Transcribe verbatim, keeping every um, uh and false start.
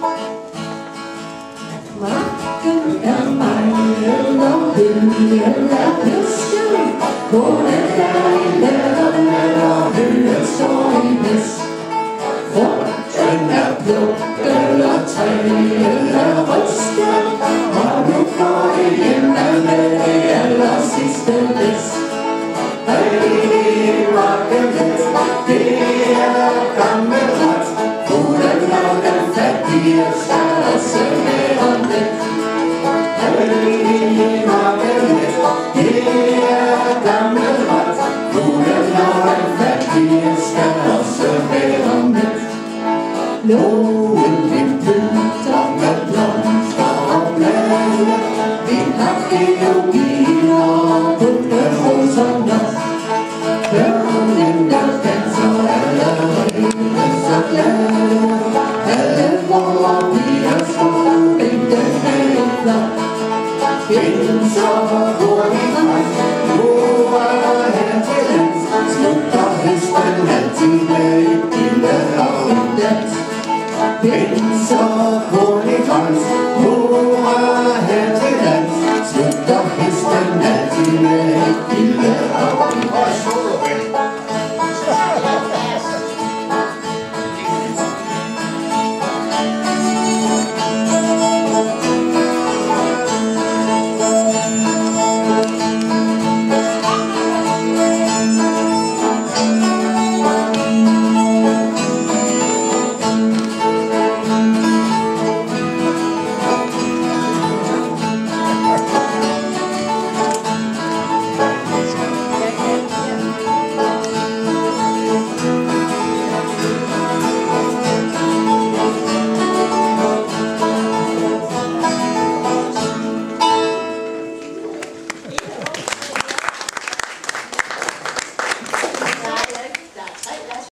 Marken er mig, eller hø, eller høsten. Hvordan er I lader, eller høen står i vest. Frugten er pluk, eller træ, eller røsten. Og nu går I hjemme med det aller sidste læs. Hey, Marken, det er gammel ret. Fuglen og den fattige skal også være med. Hey, Marken, det er gammel ret. Fuglen og den fattige skal også være med. Lågen vi pynter med blomster og blade. Vi har georginer og bunderoser nok. Børnen der danser allerede så glade. Alle vore piger står bænken helt flot. Vinden så hurtigt frem, hvor er her til lands. Slutter hesten altid med et lille og en dans. Vinden så hurtigt frem, hvor er her til lands. Slutter hesten altid med et lille og en dans.